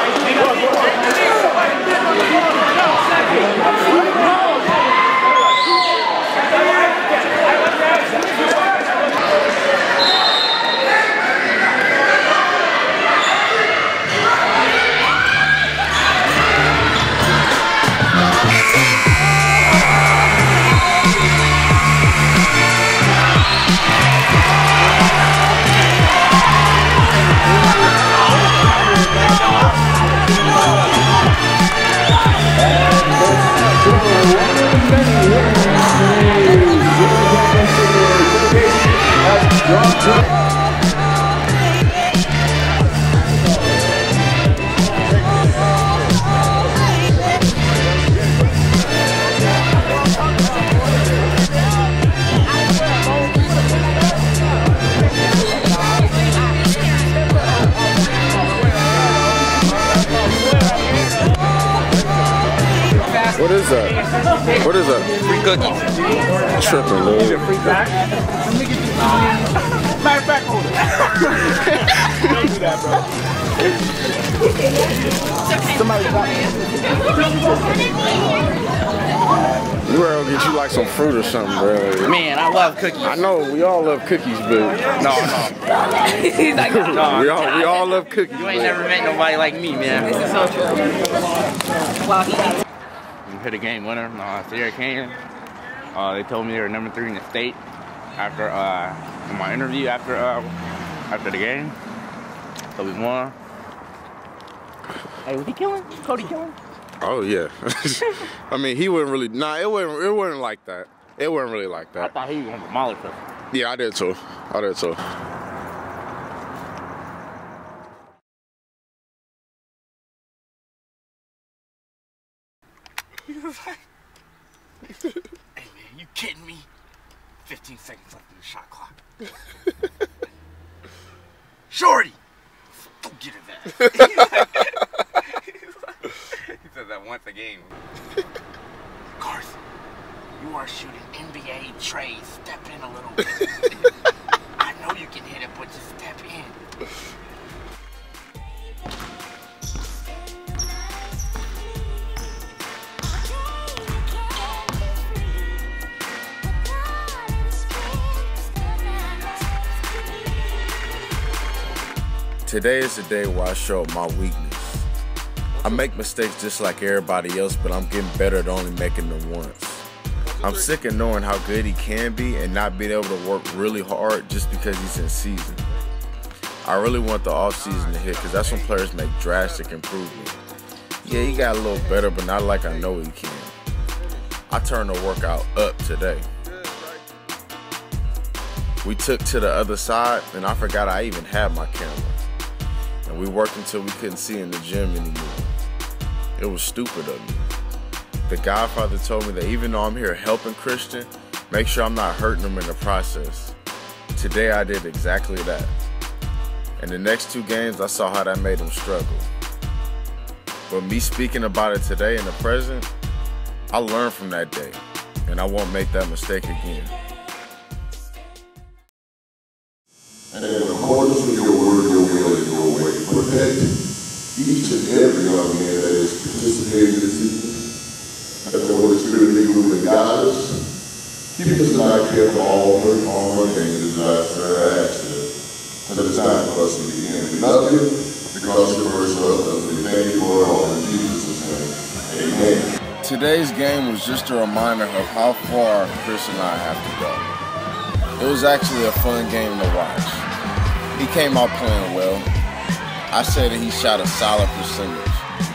What is that? What is that? Free cookies. Tripping, man. Need a free back? Matter of fact, hold it. Don't do that, bro. Somebody We were gonna get you like some fruit or something, bro. Man, I love cookies. I know we all love cookies, but no, no. He's like, no, we all we all love cookies. You ain't never met nobody like me, man. This is so true. We hit a game winner. Uh, Sierra Canyon. Uh, they told me they were number three in the state after uh, in my interview after uh, after the game. So we won. Hey, was he killing? Cody killing? Oh yeah. I mean, he wouldn't really. Nah, it wasn't. It wasn't like that. It wasn't really like that. I thought he was gonna demolish us. Yeah, I did too. I did too. He was like, hey man, you kidding me? fifteen seconds left in the shot clock. Shorty! Don't get it that. He said that once a game. Carson, you are shooting N B A trays. Step in a little bit. I know you can hit it, but just step in. Today is the day where I show my weakness. I make mistakes just like everybody else, but I'm getting better at only making them once. I'm sick of knowing how good he can be and not being able to work really hard just because he's in season. I really want the off season to hit because that's when players make drastic improvement. Yeah, he got a little better, but not like I know he can. I turned the workout up today. We took to the other side and I forgot I even had my camera. And we worked until we couldn't see in the gym anymore. It was stupid of me. The Godfather told me that even though I'm here helping Christian, make sure I'm not hurting him in the process. Today I did exactly that. In the next two games, I saw how that made him struggle. But me speaking about it today in the present, I learned from that day, and I won't make that mistake again. And in accordance with your word, your will, and your way, protect each and every young man that is participating this evening. That the Holy Spirit lead and guide us. Keep us not care for all hurt, harm, and disaster, accident. And it's time for us to begin. We love you because you first loved us. We thank you for it all in Jesus' name. Amen. Today's game was just a reminder of how far Chris and I have to go. It was actually a fun game to watch. He came out playing well. I say that he shot a solid percentage.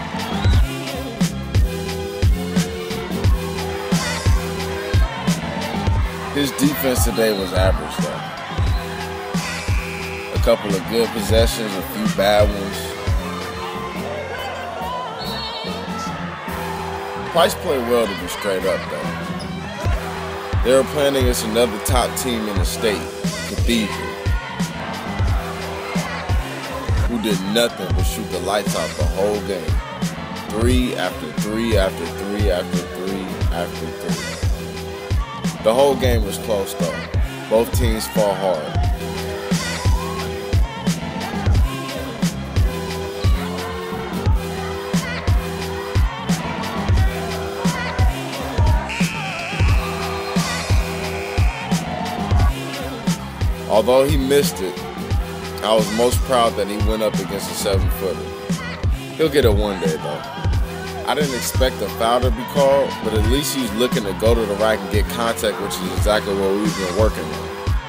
His defense today was average though. A couple of good possessions, a few bad ones. Price played well to be straight up though. They were playing against another top team in the state, Cathedral, who did nothing but shoot the lights out the whole game. Three after three after three after three after three. The whole game was close though. Both teams fought hard. Although he missed it, I was most proud that he went up against a seven-footer. He'll get it one day, though. I didn't expect a foul to be called, but at least he's looking to go to the rack and get contact, which is exactly what we've been working on.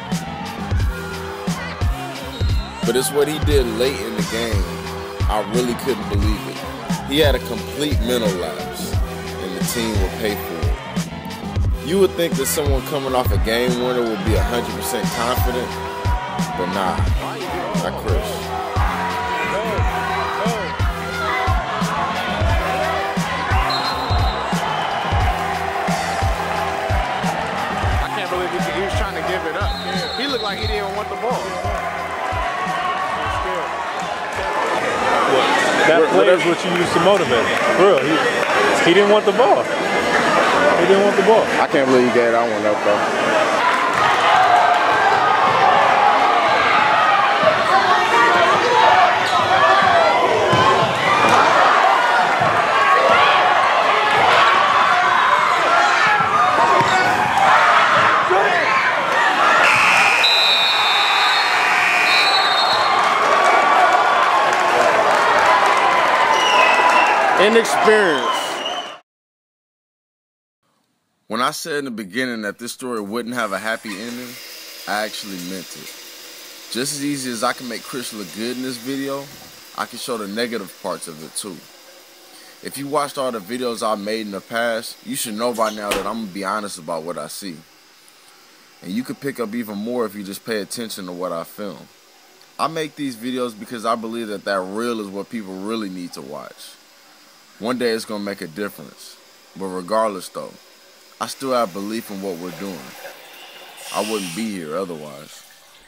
But it's what he did late in the game. I really couldn't believe it. He had a complete mental lapse, and the team would pay for it. You would think that someone coming off a game winner would be one hundred percent confident, but nah, not Chris. I can't believe he, he was trying to give it up. He looked like he didn't even want the ball. That play is what you use to motivate him. For real, he, he didn't want the ball. He didn't want the ball. I can't believe you gave that one up, though. Inexperience. When I said in the beginning that this story wouldn't have a happy ending, I actually meant it. Just as easy as I can make Chris look good in this video, I can show the negative parts of it too. If you watched all the videos I've made in the past, you should know by now that I'm going to be honest about what I see. And you could pick up even more if you just pay attention to what I film. I make these videos because I believe that that real is what people really need to watch. One day it's going to make a difference. But regardless though, I still have belief in what we're doing. I wouldn't be here otherwise.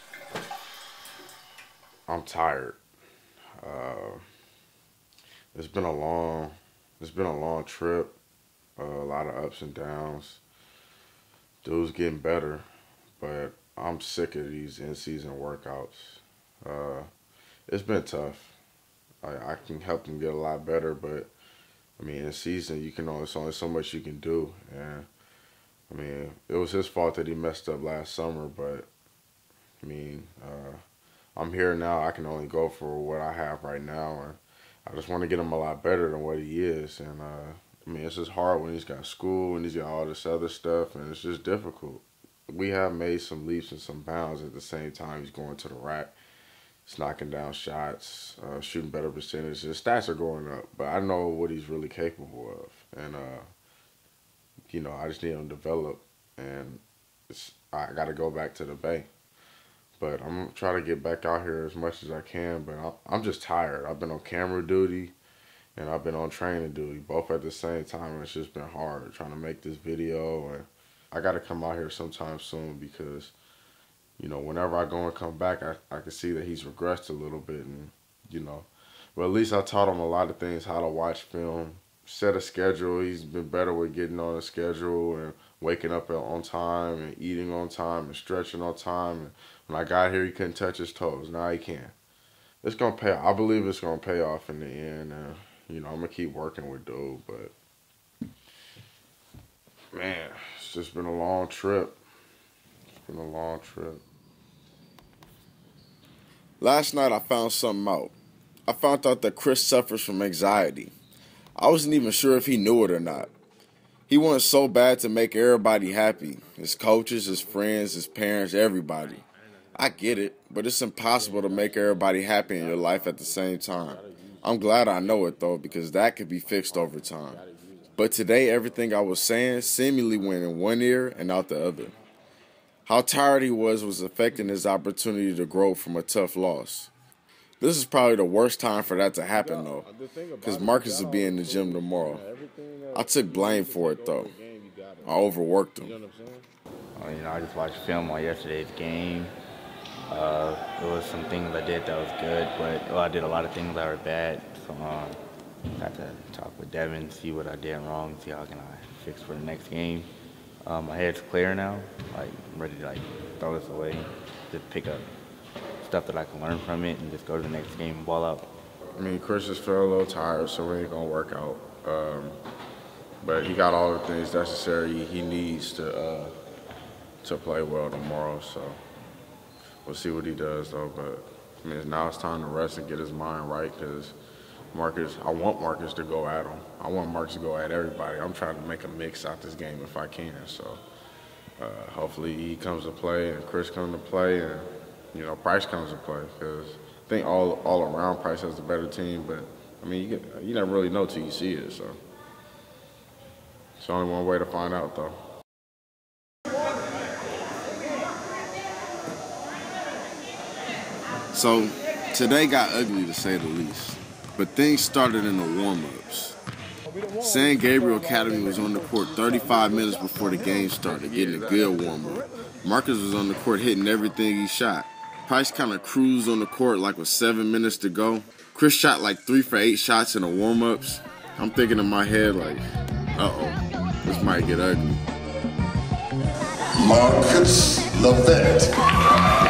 I'm tired. Uh, it's been a long, it's been a long trip. Uh, a lot of ups and downs. Dude's getting better, but I'm sick of these in-season workouts. Uh, it's been tough. I, I can help him get a lot better, but I mean, in season, you can only, there's only so much you can do. And I mean, it was his fault that he messed up last summer, but I mean, uh, I'm here now. I can only go for what I have right now, and I just want to get him a lot better than what he is. And uh, I mean, it's just hard when he's got school and he's got all this other stuff, and it's just difficult. We have made some leaps and some bounds at the same time. He's going to the rack. He's knocking down shots, uh, shooting better percentages. His stats are going up, but I know what he's really capable of. And, uh, you know, I just need him to develop. And it's, I got to go back to the Bay. But I'm going to try to get back out here as much as I can. But I'm just tired. I've been on camera duty and I've been on training duty, both at the same time. And it's just been hard trying to make this video. And I got to come out here sometime soon because, you know, whenever I go and come back, I, I can see that he's regressed a little bit, and, you know, but at least I taught him a lot of things, how to watch film, set a schedule. He's been better with getting on a schedule and waking up on time and eating on time and stretching on time. And when I got here, he couldn't touch his toes. Now he can. It's going to pay off. I believe it's going to pay off in the end. And, you know, I'm going to keep working with dude, but, man, it's just been a long trip. It's been a long trip. Last night I found something out. I found out that Chris suffers from anxiety. I wasn't even sure if he knew it or not. He wants so bad to make everybody happy. His coaches, his friends, his parents, everybody. I get it, but it's impossible to make everybody happy in your life at the same time. I'm glad I know it though, because that could be fixed over time. But today everything I was saying seemingly went in one ear and out the other. How tired he was was affecting his opportunity to grow from a tough loss. This is probably the worst time for that to happen, though, because Marcus will be in the gym tomorrow. I took blame for it, though. I overworked him. Uh, you know, I just watched film on yesterday's game. Uh, there was some things I did that was good, but well, I did a lot of things that were bad. So um, I had to talk with Devin, see what I did wrong, see how can I fix for the next game. Um, my head's clear now. Like, I'm ready to like throw this away, just pick up stuff that I can learn from it, and just go to the next game and ball out. I mean, Chris just felt a little tired, so we ain't gonna work out. Um, but he got all the things necessary he needs to uh, to play well tomorrow. So we'll see what he does though. But I mean, now it's time to rest and get his mind right, because Marcus, I want Marcus to go at him. I want Marcus to go at everybody. I'm trying to make a mix out this game if I can. So uh, hopefully he comes to play and Chris comes to play and, you know, Price comes to play, because I think all all around Price has the better team. But I mean, you get, you never really know till you see it. So it's only one way to find out though. So today got ugly to say the least, but things started in the warm-ups. San Gabriel Academy was on the court thirty-five minutes before the game started, getting a good warm-up. Marcus was on the court hitting everything he shot. Price kind of cruised on the court like with seven minutes to go. Chris shot like three for eight shots in the warm-ups. I'm thinking in my head like, uh-oh, this might get ugly. Marcus Levette.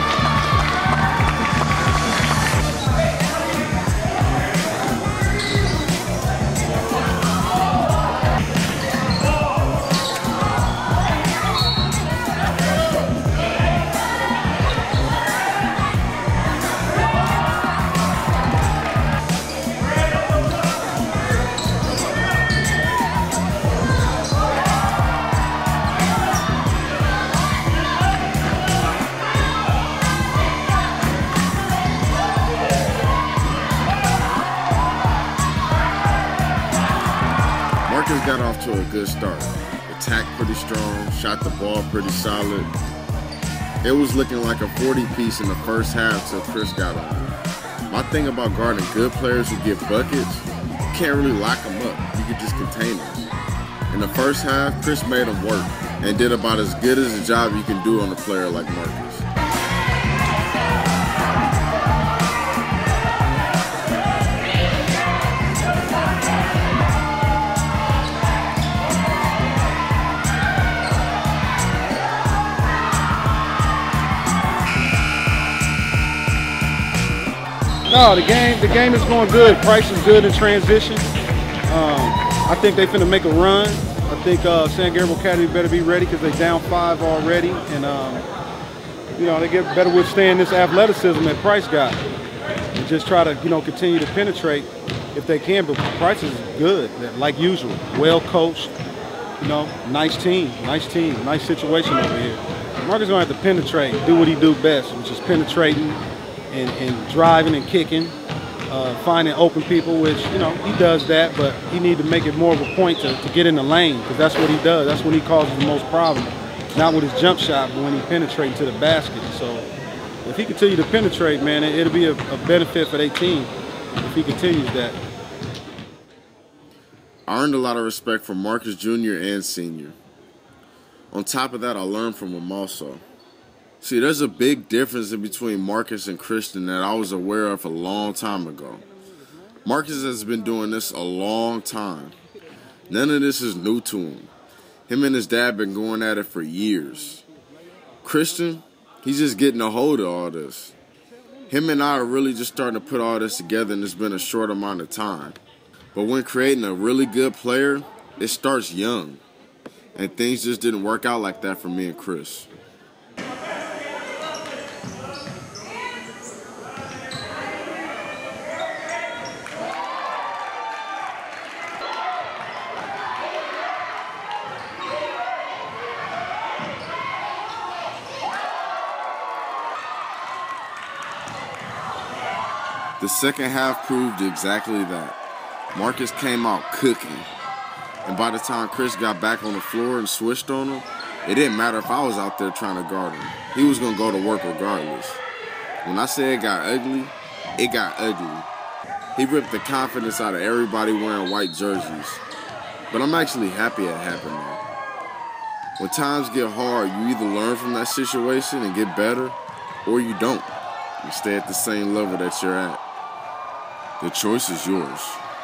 Marcus got off to a good start. Attacked pretty strong, shot the ball pretty solid. It was looking like a forty piece in the first half till Chris got on. My thing about guarding good players who get buckets, you can't really lock them up. You can just contain them. In the first half, Chris made them work and did about as good as a job you can do on a player like Marcus. No, the game the game is going good. Price is good in transition. Um, I think they finna make a run. I think uh, San Gabriel Academy better be ready because they down five already, and um, you know they get better withstand this athleticism that Price got, and just try to you know continue to penetrate if they can. But Price is good, like usual, well coached. You know, nice team, nice team, nice situation over here. Marcus gonna have to penetrate, do what he do best, which is penetrating. And, and driving and kicking, uh, finding open people, which, you know, he does that, but he need to make it more of a point to, to get in the lane, because that's what he does. That's when he causes the most problem. Not with his jump shot, but when he penetrates to the basket. So if he continue to penetrate, man, it, it'll be a, a benefit for their team if he continues that. I earned a lot of respect from Marcus Junior and Senior. On top of that, I learned from him also. See, there's a big difference in between Marcus and Christian that I was aware of a long time ago. Marcus has been doing this a long time. None of this is new to him. Him and his dad been going at it for years. Christian, he's just getting a hold of all this. Him and I are really just starting to put all this together, and it's been a short amount of time. But when creating a really good player, it starts young. And things just didn't work out like that for me and Chris. The second half proved exactly that. Marcus came out cooking. And by the time Chris got back on the floor and switched on him, it didn't matter if I was out there trying to guard him. He was going to go to work regardless. When I say it got ugly, it got ugly. He ripped the confidence out of everybody wearing white jerseys. But I'm actually happy it happened though. When times get hard, you either learn from that situation and get better, or you don't. You stay at the same level that you're at. The choice is yours.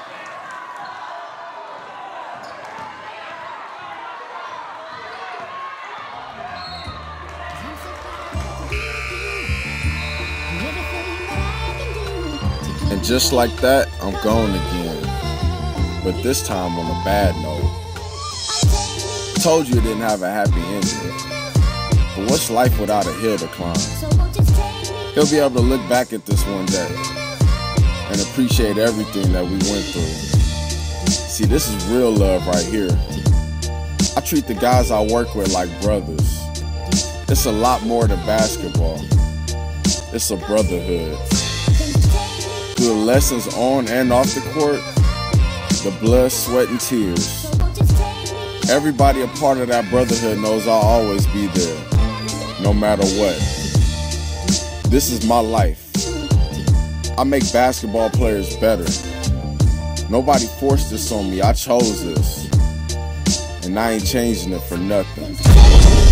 And just like that, I'm gone again. But this time on a bad note. I told you it didn't have a happy ending. but what's life without a hill to climb? He'll be able to look back at this one day and appreciate everything that we went through. See, this is real love right here. I treat the guys I work with like brothers. It's a lot more than basketball. It's a brotherhood. Through the lessons on and off the court, the blood, sweat, and tears. Everybody a part of that brotherhood knows I'll always be there, no matter what. This is my life. I make basketball players better. Nobody forced this on me, I chose this. And I ain't changing it for nothing.